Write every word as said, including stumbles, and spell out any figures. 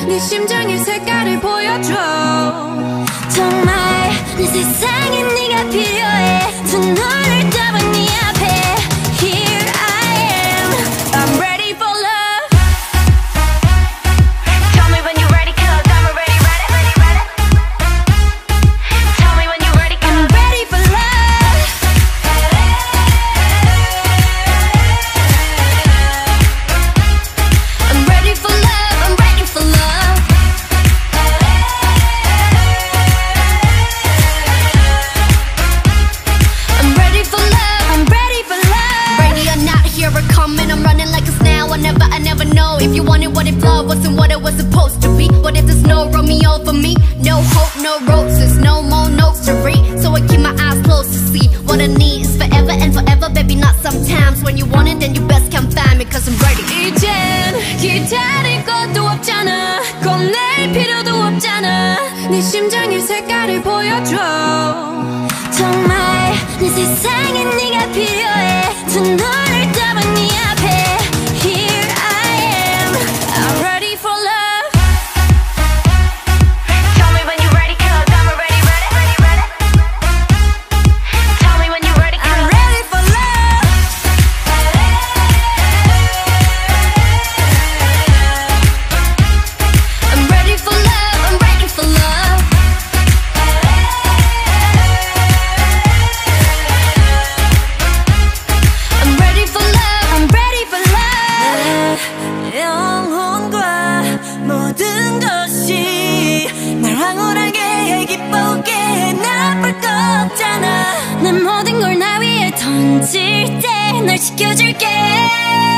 네 심장의 색깔을 보여줘. 정말 내 세상에 네가 필요해. 두 눈을 떠본 네 앞에 Here I am, I'm ready for love. Tell me when you're ready, cause I'm already ready, ready, ready. Tell me when you're ready, cause I'm ready for love. I'm ready for love, I'm ready for love. I'm ready for love, I'm ready for love. Ready or not, here I come and I'm running like a snail. I never, I never know if you wanted what if love wasn't what it was supposed to be. What if there's no Romeo for me? No hope, no roses, no more notes to read. So I keep my eyes closed to see what I need is forever and forever, baby, not sometimes. When you want it, then you best come find me, cause I'm ready. 이젠 기다릴 것도 없잖아. 겁낼 필요도 없잖아. 네 심장의 색깔을 보여줘. 정말 내 세상에 네가 필요해. 두 눈을 떠본 네 앞에 Here I am, I'm ready for love. Tell me when you're ready, cause I'm already ready, ready, ready. Tell me when you're ready, cause I'm ready for love. I'm ready for love, I'm ready for love. I'm ready for love, I'm ready for love. 내 영혼과 모든 것이 날 황홀하게 기쁘게 해. 나쁠 거 없잖아. 내 모든 걸 나 위에 던질 때 널 지켜줄게.